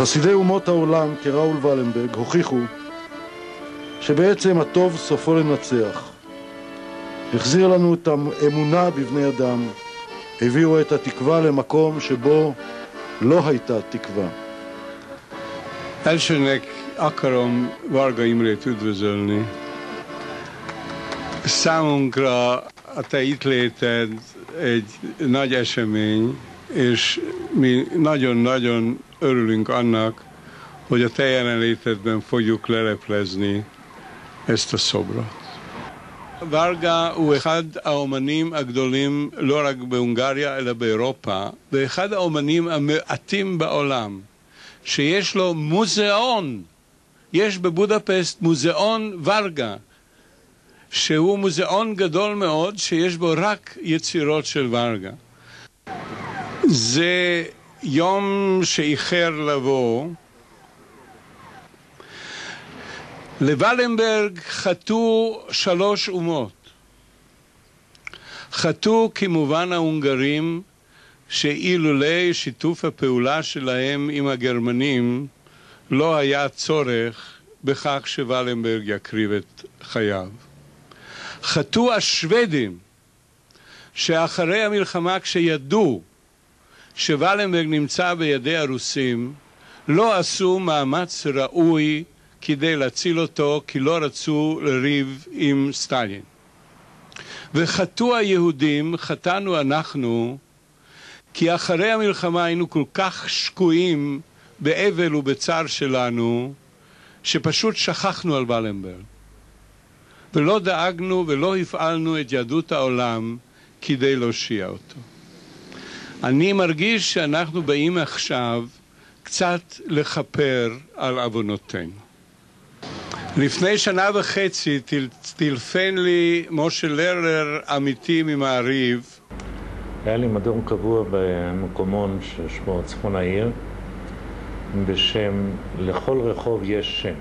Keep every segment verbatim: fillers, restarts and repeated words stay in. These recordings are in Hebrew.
חסידי אומות העולם כראול ולנברג הוכיחו שבעצם הטוב סופו לנצח. החזיר לנו את האמונה בבני אדם, הביאו את התקווה למקום שבו לא הייתה tykva. Elsőnek akarom Varga Imrét üdvözölni. Számunkra a te itt léted egy nagy esemény, és mi nagyon-nagyon örülünk annak, hogy a te jelenlétedben fogjuk leleplezni ezt a szobrot. ורגה הוא אחד האומנים הגדולים לא רק בהונגריה אלא באירופה, ואחד האומנים המעטים בעולם שיש לו מוזיאון. יש בבודפשט מוזיאון ורגה, שהוא מוזיאון גדול מאוד שיש בו רק יצירות של ורגה. זה יום שאיחר לבוא. לוולנברג חטאו שלוש אומות. חטאו כמובן ההונגרים, שאילולי שיתוף הפעולה שלהם עם הגרמנים לא היה צורך בכך שוולנברג יקריב את חייו. חטאו השוודים, שאחרי המלחמה כשידעו שוולנברג נמצא בידי הרוסים, לא עשו מאמץ ראוי כדי להציל אותו, כי לא רצו לריב עם סטלין. וחטאו היהודים, חטאנו אנחנו, כי אחרי המלחמה היינו כל כך שקועים באבל ובצער שלנו, שפשוט שכחנו על ולנברג. ולא דאגנו ולא הפעלנו את יהדות העולם כדי להושיע אותו. אני מרגיש שאנחנו באים עכשיו קצת לכפר על עוונותינו. לפני שנה וחצי טלפן לי משה לרר אמיתי ממעריב. היה לי מדור קבוע במקומון ששמו צפון העיר, בשם לכל רחוב יש שם.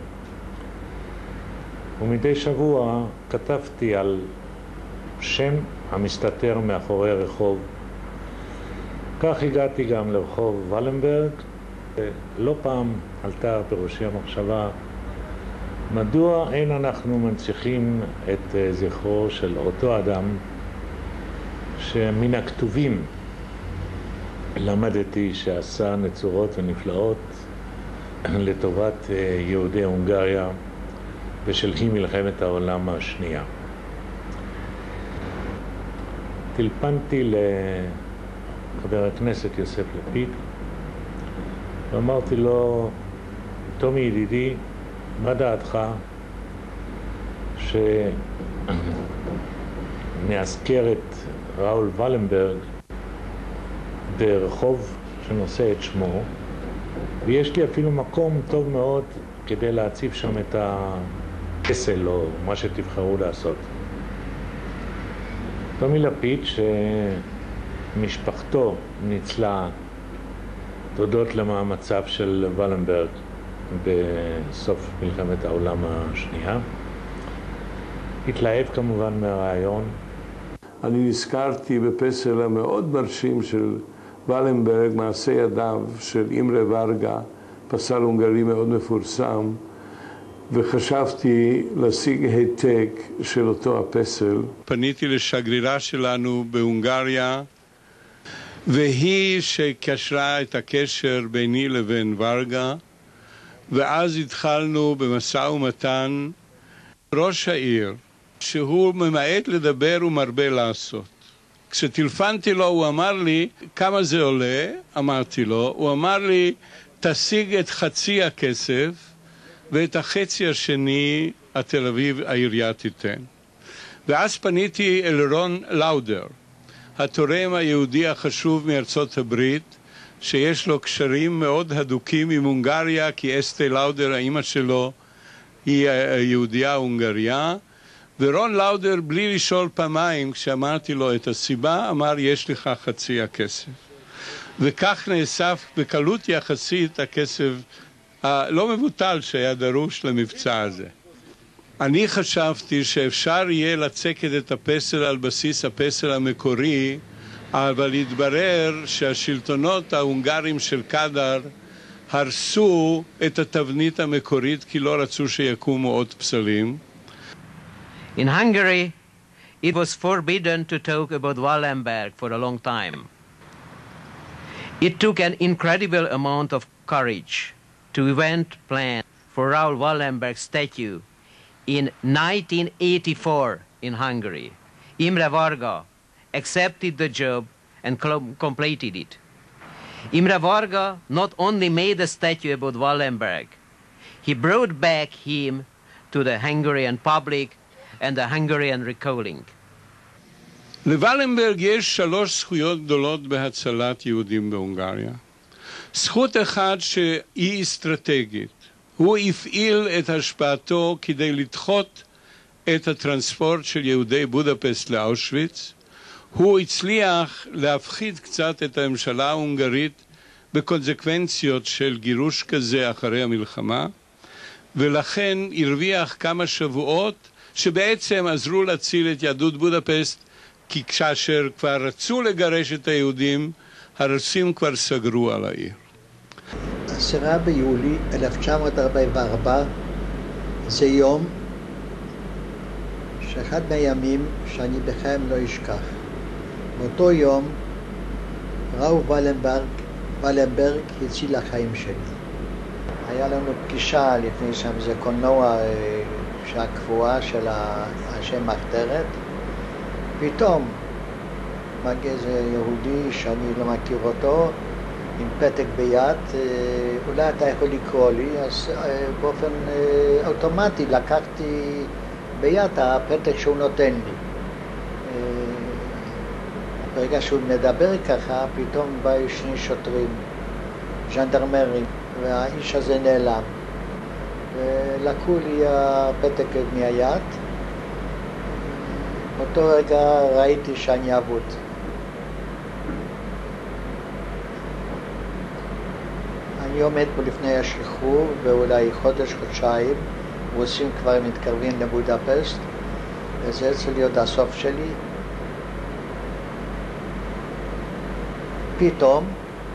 ומדי שבוע כתבתי על שם המסתתר מאחורי רחוב. כך הגעתי גם לרחוב ולנברג. לא פעם עלתה בראשי המחשבה, מדוע אין אנחנו מנציחים את זכרו של אותו אדם שמן הכתובים למדתי שעשה נצורות ונפלאות לטובת יהודי הונגריה בשלהי מלחמת העולם השנייה. טלפנתי לחבר הכנסת יוסף לפיד ואמרתי לו, תומי ידידי, מה דעתך שנאזכר את ראול ולנברג ברחוב שנושא את שמו, ויש לי אפילו מקום טוב מאוד כדי להציב שם את הכסל או מה שתבחרו לעשות. תומי לפיד, שמשפחתו ניצלה תודות למאמציו של ולנברג בסוף מלחמת העולם השנייה, התלהב כמובן מהרעיון. אני נזכרתי בפסל המאוד מרשים של ולנברג, מעשה ידיו של אימרה ורגה, פסל הונגרי מאוד מפורסם, וחשבתי להשיג העתק של אותו הפסל. פניתי לשגרירה שלנו בהונגריה, והיא שקשרה את הקשר ביני לבין ורגה, ואז התחלנו במשא ומתן. ראש העיר, שהוא ממעט לדבר ומרבה לעשות. כשטלפנתי לו הוא אמר לי, כמה זה עולה? אמרתי לו. הוא אמר לי, תשיג את חצי הכסף, ואת החצי השני התל אביב העירייה תיתן. ואז פניתי אל רון לאודר, התורם היהודי החשוב מארצות הברית, שיש לו קשרים מאוד הדוקים עם הונגריה, כי אסתי לאודר, האמא שלו, היא יהודייה הונגריה, ורון לאודר, בלי לשאול פעמיים, כשאמרתי לו את הסיבה, אמר, יש לך חצי הכסף. וכך נאסף בקלות יחסית הכסף הלא מבוטל שהיה דרוש למבצע הזה. אני חשבתי שאפשר יהיה לצקת את הפסל על בסיס הפסל המקורי, אבל התברר שהשלטונות ההונגרים של קדר הרסו את התבנית המקורית כי לא רצו שיקומו עוד פסלים. In Hungary, it was forbidden to talk about Wallenberg for a long time. It took an incredible amount of courage to invent plan for Raoul Wallenberg statue in nineteen eighty-four in Hungary. Imre Varga accepted the job and completed it. Imre Varga not only made a statue about Wallenberg, he brought back him to the Hungarian public and the Hungarian recalling. לוולנברג יש שלוש זכויות גדולות בהצלת יהודים בהונגריה. זכות אחת שהיא אסטרטגית. הוא הפעיל את השפעתו כדי לדחות את הטרנספורט של יהודי בודפסט לאושוויץ. הוא הצליח להפחית קצת את הממשלה ההונגרית בקונזקוונציות של גירוש כזה אחרי המלחמה, ולכן הרוויח כמה שבועות שבעצם עזרו להציל את יהדות בודפסט, כי כאשר כבר רצו לגרש את היהודים, הרוסים כבר סגרו על העיר. עשרה ביולי אלף תשע מאות ארבעים וארבע זה יום שאחד מהימים שאני בחיים לא אשכח. באותו יום ראול ולנברג, ולנברג הציל החיים שלי. היה לנו פגישה לפני שם, זה קולנוע פגישה קבועה של אנשי מחתרת. פתאום מגיע איזה יהודי שאני לא מכיר אותו, עם פתק ביד, אולי אתה יכול לקרוא לי, אז באופן אוטומטי לקחתי ביד הפתק שהוא נותן לי. ברגע שהוא מדבר ככה, פתאום באו שני שוטרים, ז'נדרמרים, והאיש הזה נעלם. ולקחו לי הפתק מהיד. באותו רגע ראיתי שאני אבוד. אני עומד פה לפני השחרור, ואולי חודש, חודשיים, רוסים כבר מתקרבים לבודפסט, וזה צריך להיות הסוף שלי. פתאום,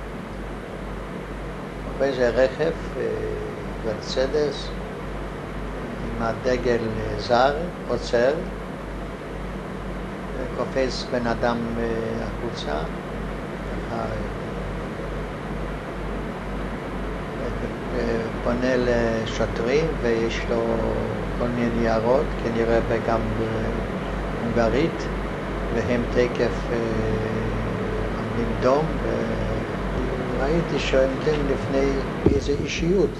באיזה רכב, מרצדס, עם הדגל זר, עוצר, קופץ בן אדם החוצה, פונה לשוטרים ויש לו כל מיני ניירות, כנראה גם הונגרית, והם תקף עומדים דום, וראיתי שהם עומדים לפני איזו אישיות.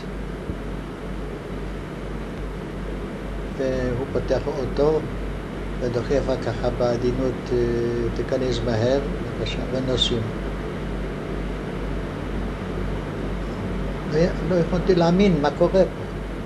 והוא פותח אותו ודוחף ככה בעדינות, תיכנס מהר, בבקשה, ונוסעים. לא יכולתי להאמין מה קורה פה.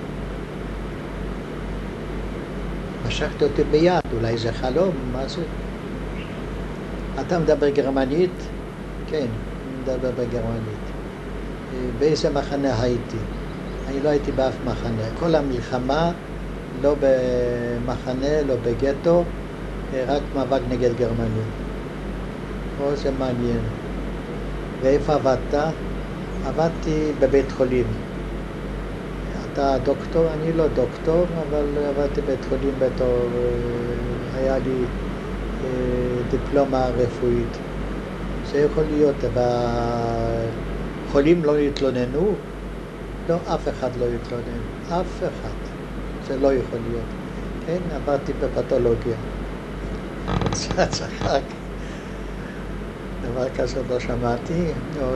משכתי אותי ביד, אולי זה חלום, מה זה? אתה מדבר גרמנית? כן, אני מדבר בגרמנית. באיזה מחנה הייתי? אני לא הייתי באף מחנה. כל המלחמה, לא במחנה, לא בגטו, רק מאבק נגד גרמניה. פה זה מעניין. ואיפה עבדת? עבדתי בבית חולים. אתה דוקטור? אני לא דוקטור, אבל עבדתי בבית חולים בתור, היה לי דיפלומה רפואית. זה יכול להיות, והחולים לא יתלוננו? לא, אף אחד לא יתלונן. אף אחד. זה לא יכול להיות. כן, עבדתי בפתולוגיה. צחק. דבר כזה לא שמעתי,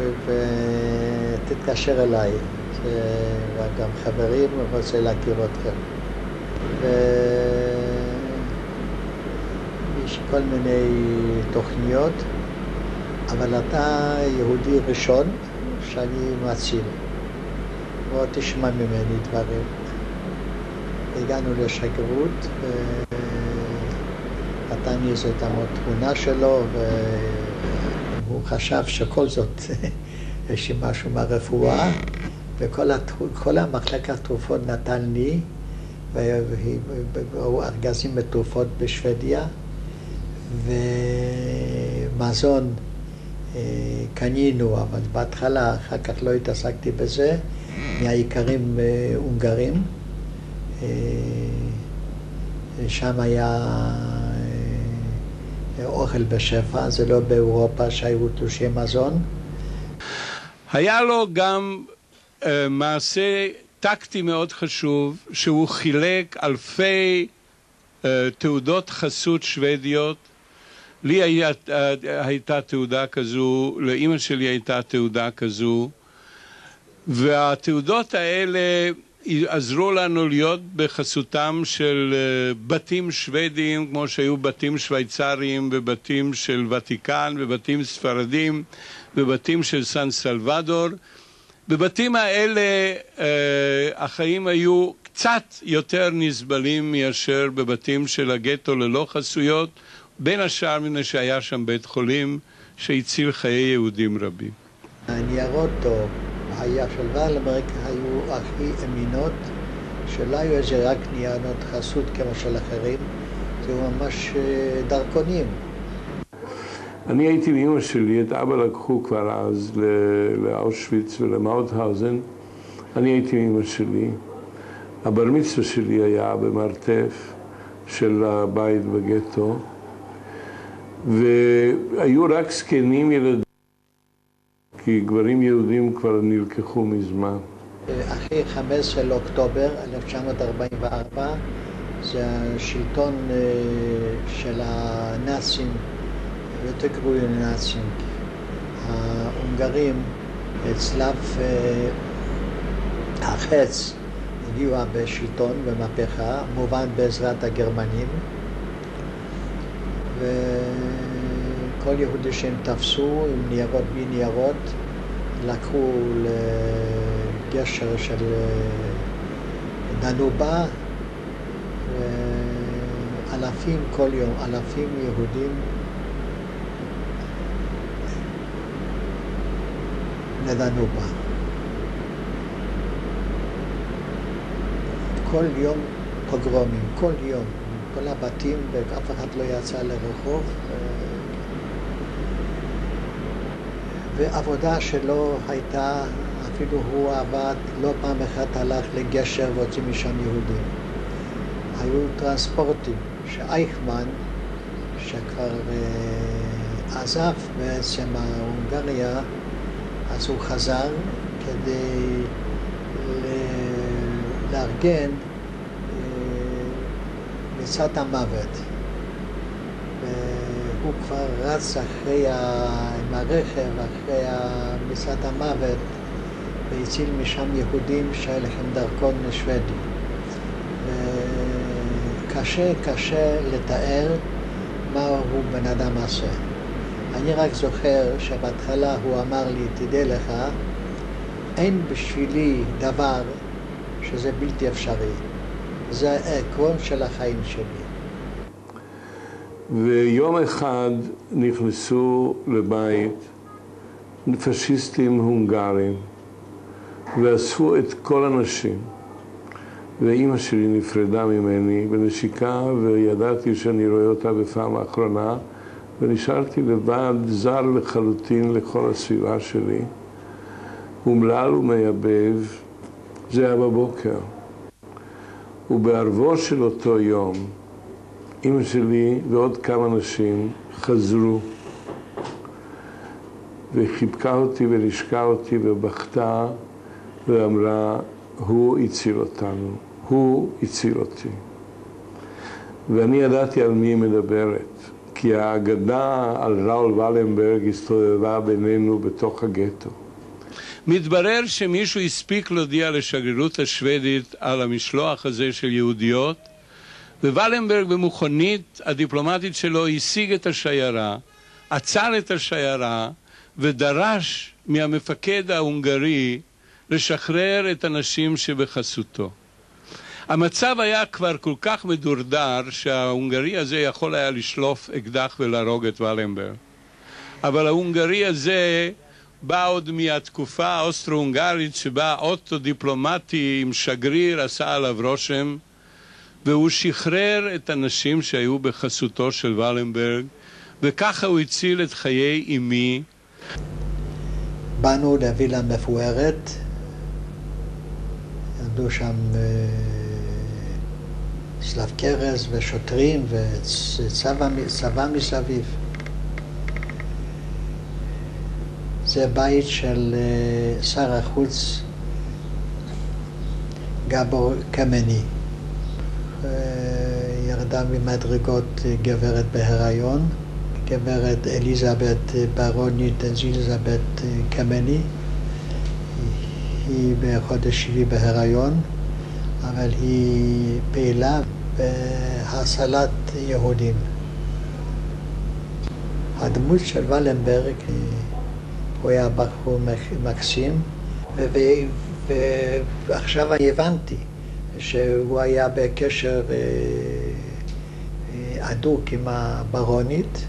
ותתקשר אליי, וגם חברים רוצה להכיר אתכם. ויש כל מיני תוכניות, אבל אתה יהודי ראשון שאני מציל. בוא תשמע ממני דברים. הגענו לשגרירות, נתן לי איזו תמונה שלו, והוא חשב שכל זאת יש לי משהו מהרפואה, וכל המחלקת תרופות נתן לי, והוא ארגזים בתרופות בשוודיה, ומזון קנינו, אבל בהתחלה, אחר כך לא התעסקתי בזה, מהעיקרים הונגרים. שם היה אוכל בשפע, זה לא באירופה שהיו תלושי מזון. היה לו גם uh, מעשה טקטי מאוד חשוב, שהוא חילק אלפי uh, תעודות חסות שוודיות. לי היה, uh, הייתה תעודה כזו, לאמא שלי הייתה תעודה כזו, והתעודות האלה עזרו לנו להיות בחסותם של בתים שוודיים, כמו שהיו בתים שוויצריים ובתים של ותיקן ובתים ספרדים ובתים של סן סלבדור. בבתים האלה החיים היו קצת יותר נסבלים מאשר בבתים של הגטו ללא חסויות, בין השאר מן שהיה שם בית חולים שהציל חיי יהודים רבים. הניירות טוב היה של ולנברג היו הכי אמינות, שלא היו איזה רק ניירות חסות כמו של אחרים, זה ממש דרכונים. אני הייתי עם אמא שלי, את אבא לקחו כבר אז לאושוויץ ולמאוטהאוזן. אני הייתי עם אמא שלי. הבר מצווה שלי היה במרתף של הבית בגטו, והיו רק זקנים ילדים. כי גברים יהודים כבר נלקחו מזמן. אחרי חמישה עשר לאוקטובר אלף תשע מאות ארבעים וארבע זה השלטון של הנאצים, יותר קראו לנאצים. ההונגרים, צלב החץ הגיעו בשלטון במהפכה, מובן בעזרת הגרמנים. ו... כל יהודי שהם תפסו עם ניירות בלי ניירות, לקחו לגשר של דנובה, ואלפים כל יום, אלפים יהודים לדנובה. כל יום פוגרומים, כל יום, כל הבתים, ואף אחד לא יצא לרחוב. ועבודה שלו הייתה, אפילו הוא עבד, לא פעם אחת הלך לגשר והוציא משם יהודים. היו טרנספורטים שאייכמן, שכבר uh, עזב בעצם ההונגריה, אז הוא חזר כדי לארגן uh, מצד המוות. הוא כבר רץ אחרי עם הרכב, אחרי מצד המוות, והציל משם יהודים שהיה לכם דרכון שוודי. וקשה, קשה לתאר מה הוא בן אדם עשה. אני רק זוכר שבהתחלה הוא אמר לי, תדע לך, אין בשבילי דבר שזה בלתי אפשרי. זה העקרון של החיים שלי. ויום אחד נכנסו לבית פשיסטים הונגרים ואספו את כל הנשים, ואימא שלי נפרדה ממני בנשיקה, וידעתי שאני רואה אותה בפעם האחרונה, ונשארתי לבד, זר לחלוטין לכל הסביבה שלי, אומלל ומייבב. זה היה בבוקר, ובערבו של אותו יום אמא שלי ועוד כמה נשים חזרו וחיבקה אותי ונשקה אותי ובכתה ואמרה, הוא הציל אותנו, הוא הציל אותי. ואני ידעתי על מי היא מדברת, כי האגדה על ראול ולנברג הסתובבה בינינו בתוך הגטו. מתברר שמישהו הספיק להודיע לשגרירות השוודית על המשלוח הזה של יהודיות, ווולנברג במכונית הדיפלומטית שלו השיג את השיירה, עצר את השיירה ודרש מהמפקד ההונגרי לשחרר את הנשים שבחסותו. המצב היה כבר כל כך מדורדר שההונגרי הזה יכול היה לשלוף אקדח ולהרוג את וולנברג. אבל ההונגרי הזה בא עוד מהתקופה האוסטרו-הונגרית שבה אוטו דיפלומטי עם שגריר עשה עליו רושם, והוא שחרר את הנשים שהיו בחסותו של וולנברג, וככה הוא הציל את חיי אמי. באנו לווילה מפוארת, עמדו שם צלב קרס ושוטרים וצבא מסביב. זה בית של שר החוץ גבור קמני. ירדה ממדרגות גברת בהיריון, גברת אליזבת ברונית אליזבת קמני. היא בחודש שביעי בהיריון, אבל היא פעילה בהצלת יהודים. הדמות של ולנברג, הוא היה בחור מקסים, ועכשיו אני הבנתי שהוא היה בקשר הדוק עם הברונית,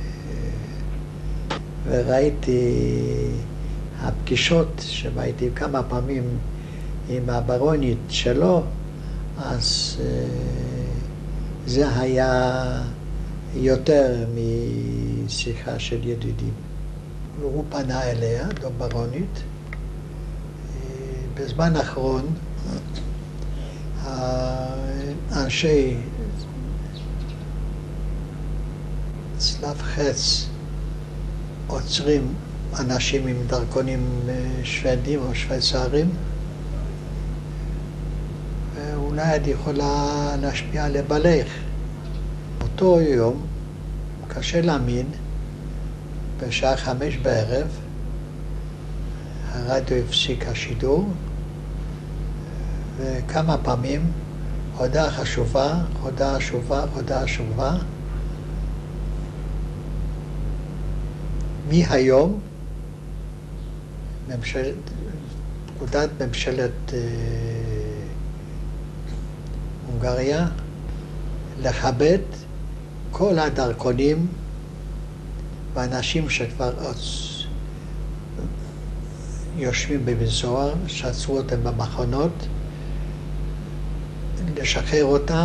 וראיתי הפגישות שהייתי כמה פעמים עם הברונית שלו, אז זה היה יותר משיחה של ידידים. הוא פנה אליה, דו ברונית. בזמן האחרון, אנשי צלב חץ עוצרים אנשים עם דרכונים שוודים או שוויצרים, ואולי את יכולה להשפיע לבלך. אותו יום, קשה להאמין, בשעה חמש בערב, הרדיו הפסיק השידור, וכמה פעמים הודעה חשובה, הודעה חשובה, הודעה חשובה. מהיום, ממשלת, פקודת ממשלת אה, הונגריה, לכבד כל הדרכונים ואנשים שכבר יושבים בבית סוהר, שעצרו אותם במחנות, לשחרר אותם,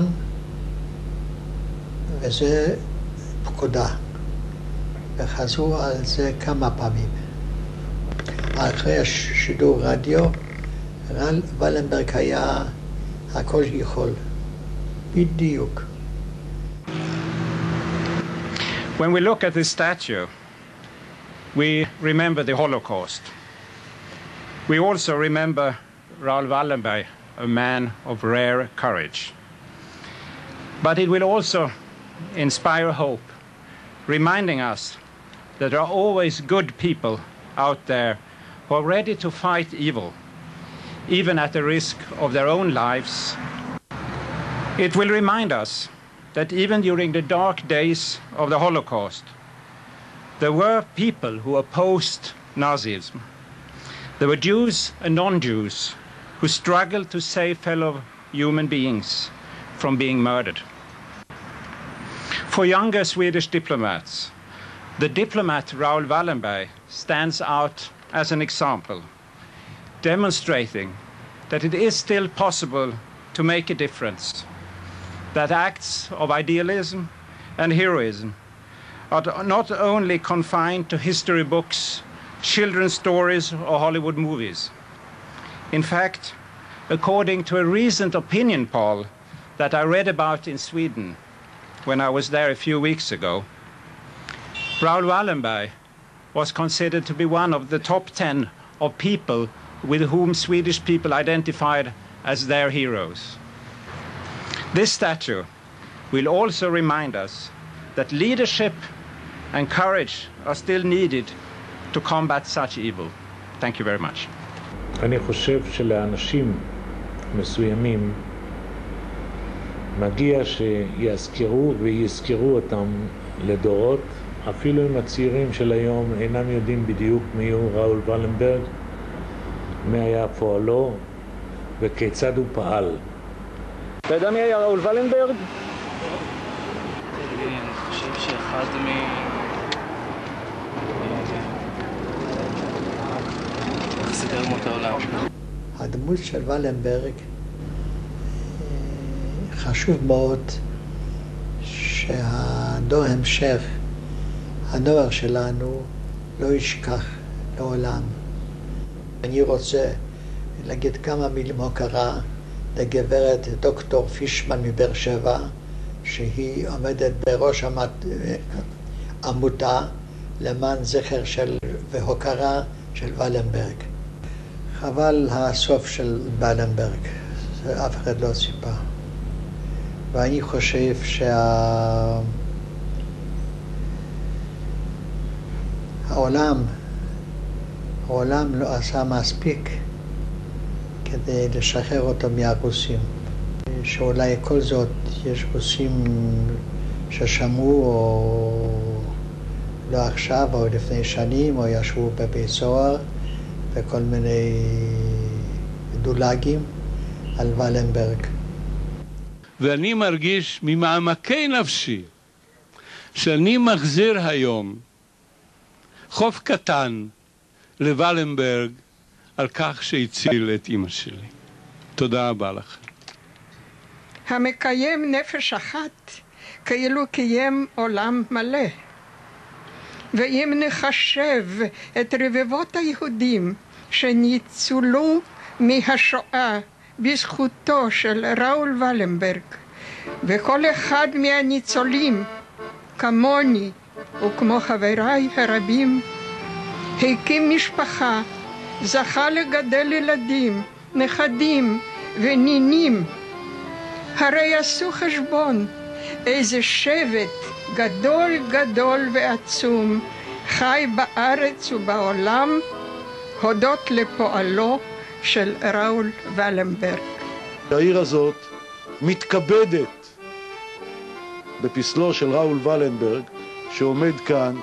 וזה פקודה. וחזרו על זה כמה פעמים. אחרי השידור רדיו, ולנברג היה הכל יכול. בדיוק. When we look at this statue, we remember the Holocaust. We also remember Raoul Wallenberg, a man of rare courage. But it will also inspire hope, reminding us that there are always good people out there who are ready to fight evil, even at the risk of their own lives. It will remind us that even during the dark days of the Holocaust, there were people who opposed Nazism. There were Jews and non-Jews who struggled to save fellow human beings from being murdered. For younger Swedish diplomats, the diplomat Raoul Wallenberg stands out as an example, demonstrating that it is still possible to make a difference, that acts of idealism and heroism are not only confined to history books, children's stories, or Hollywood movies. In fact, according to a recent opinion poll that I read about in Sweden when I was there a few weeks ago, Raoul Wallenberg was considered to be one of the top ten of people with whom Swedish people identified as their heroes. This statue will also remind us that leadership and courage are still needed to combat such evil. Thank you very much. אני חושב שלאנשים מסוימים מגיע שיזכרו ויזכרו אותם לדורות, אפילו אם הצעירים של היום אינם יודעים בדיוק מי הוא ראול ולנברג, מה היה פועלו וכיצד הוא פעל. אתה יודע מי היה ראול ולנברג? אני חושב שאחד מ... חסידי אומות העולם. הדמות של ולנברג, חשוב מאוד שהדור המשך, הנוער שלנו, לא ישכח לעולם אני רוצה להגיד כמה מילים הוקרה לגברת דוקטור פישמן מבאר שבע, שהיא עומדת בראש עמותה למען זכר של והוקרה של ולנברג. חבל הסוף של ולנברג, זה אף אחד לא ציפה. ואני חושב שהעולם, העולם לא עשה מספיק כדי לשחרר אותו מהרוסים. שאולי כל זאת יש רוסים ששמעו או לא עכשיו או לפני שנים או ישבו בבית סוהר וכל מיני דולגים על ולנברג. ואני מרגיש ממעמקי נפשי שאני מחזיר היום חוב קטן לוולנברג על כך שהציל את אמא שלי. תודה רבה לכם. המקיים נפש אחת כאילו קיים עולם מלא. ואם נחשב את רבבות היהודים שניצולו מהשואה בזכותו של ראול ולנברג, וכל אחד מהניצולים כמוני וכמו חבריי הרבים הקים משפחה, זכה לגדל ילדים, נכדים ונינים, הרי עשו חשבון איזה שבט גדול גדול ועצום חי בארץ ובעולם הודות לפועלו של ראול ולנברג. העיר הזאת מתכבדת בפסלו של ראול ולנברג שעומד כאן,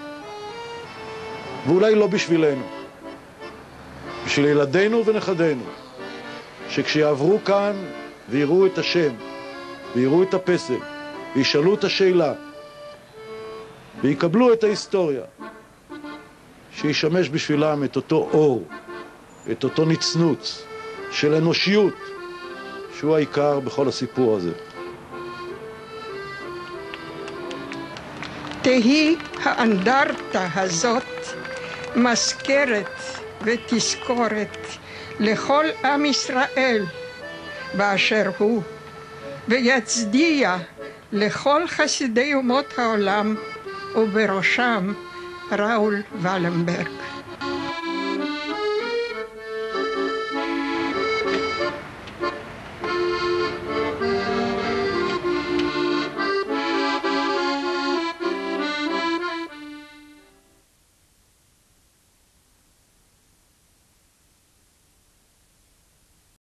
ואולי לא בשבילנו, בשביל ילדינו ונכדינו, שכשיעברו כאן ויראו את השם ויראו את הפסל וישאלו את השאלה ויקבלו את ההיסטוריה, שישמש בשבילם את אותו אור, את אותו נצנוץ של אנושיות שהוא העיקר בכל הסיפור הזה. תהי האנדרטה הזאת מזכרת ותזכורת לכל עם ישראל באשר הוא, ויצדיע לכל חסידי אומות העולם ובראשם ראול ולנברג.